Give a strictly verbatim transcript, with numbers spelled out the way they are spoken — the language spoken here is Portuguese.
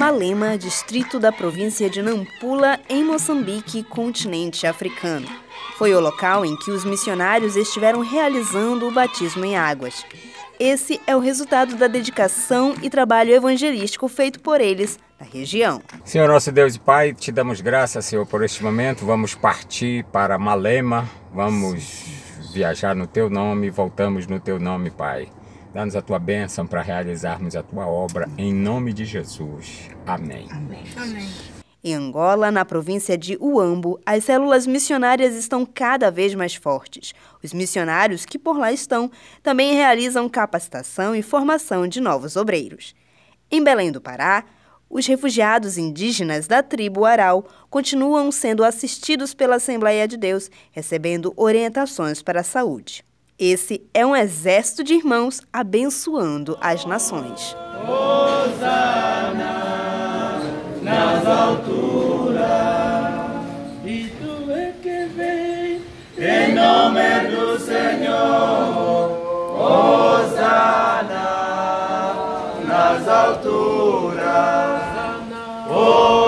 Malema, distrito da província de Nampula, em Moçambique, continente africano. Foi o local em que os missionários estiveram realizando o batismo em águas. Esse é o resultado da dedicação e trabalho evangelístico feito por eles na região. Senhor nosso Deus e Pai, te damos graças, Senhor, por este momento. Vamos partir para Malema, vamos viajar no Teu nome, voltamos no Teu nome, Pai. Dá-nos a Tua bênção para realizarmos a Tua obra, em nome de Jesus. Amém. Amém. Amém. Em Angola, na província de Uambo, as células missionárias estão cada vez mais fortes. Os missionários que por lá estão também realizam capacitação e formação de novos obreiros. Em Belém do Pará, os refugiados indígenas da tribo Aral continuam sendo assistidos pela Assembleia de Deus, recebendo orientações para a saúde. Esse é um exército de irmãos abençoando as nações. Hosana nas alturas, e tu é que vem em nome do Senhor. Hosana nas alturas.